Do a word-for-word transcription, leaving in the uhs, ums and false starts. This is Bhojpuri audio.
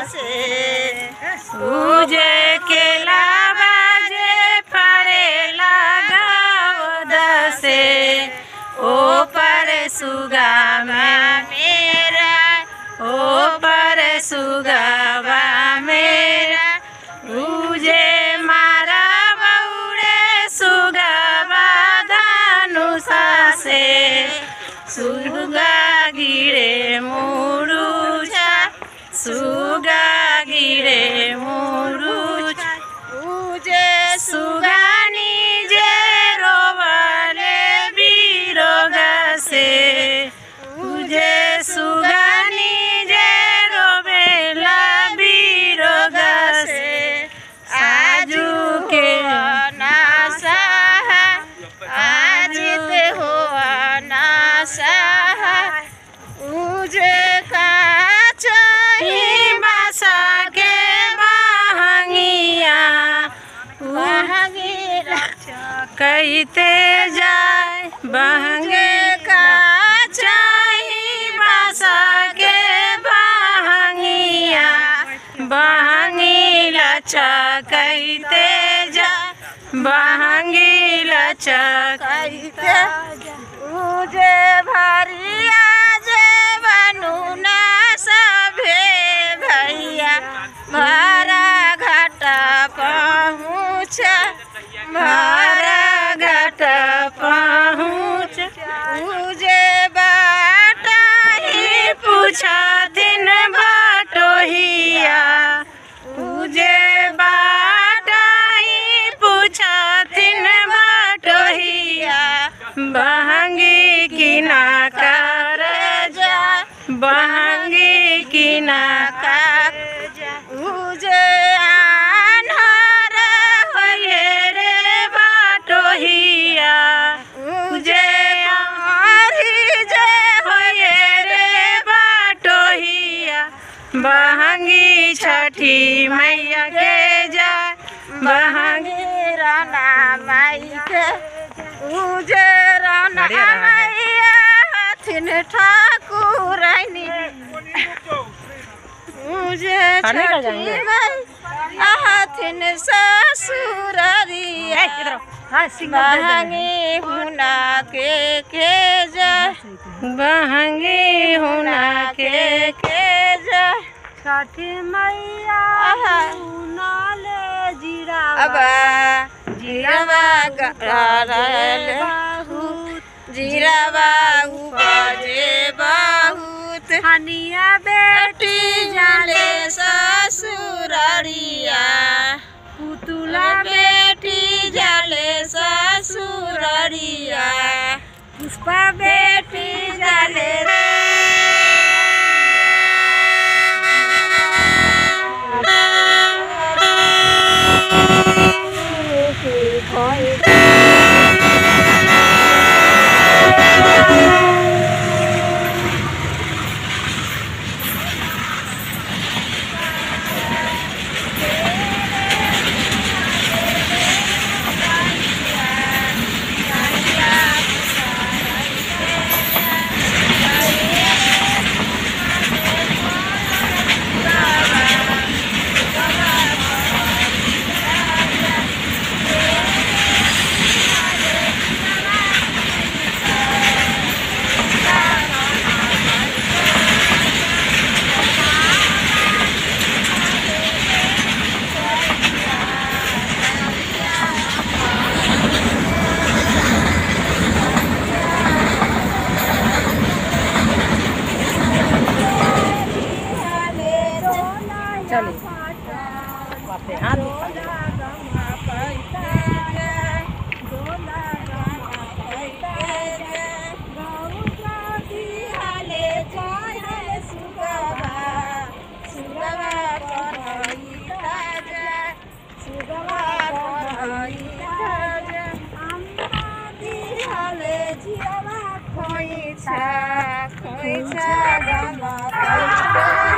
से उजे के लावा जे फरे लगाव दसे ओ पर सुगा मेरा ओ पर सुगावा मेरा उजे मारा बउड़े सुगावा धनुषा से सुगा गिरे मुरुचा सुगा गिरे मुरुचा उजे सुगानी जे रोवले बिरोगा से उजे सुगानी जे रोवेला बिरोगा से आजू के नासा आजित हो नासा उजे का चाही बासा के बहंगिया बहंगी कहते जाए बहंगे का चाही बासा के बहंगिया बहंगी लचा कहते जाए बहंगी लचा कहते उजे भरिया जे बनुना सभे भैया भरा घाटा पहुँच भरा घाटा पहुँच उजे बाटा ही पूछा दिन बाटोहिया उजे बाटा ही पूछा दिन बाटोहिया बहंगी किना कर जा बहंगी किना कर जा उजे आन्हर होये रे बाटोहिया उजे आरी जे होये रे बाटोहिया बहंगी छठी मैया के जा बहंगी राना माई के उजे राना मैया हथिन ठाकुरानी उजे छठी मैया हथिन ससुरारिया बहंगी हुना के के जा बहंगी हुना के के जा छठी मैया नाले जीरावा जीरावा गराल जीरावा उपजे बहुत हनिया बेटी जाले ससुरारिया पुतुला बेटी जाले ससुरारिया पुष्पा बेटी जाले चले बापे हाथ खोइछा खोइछा गम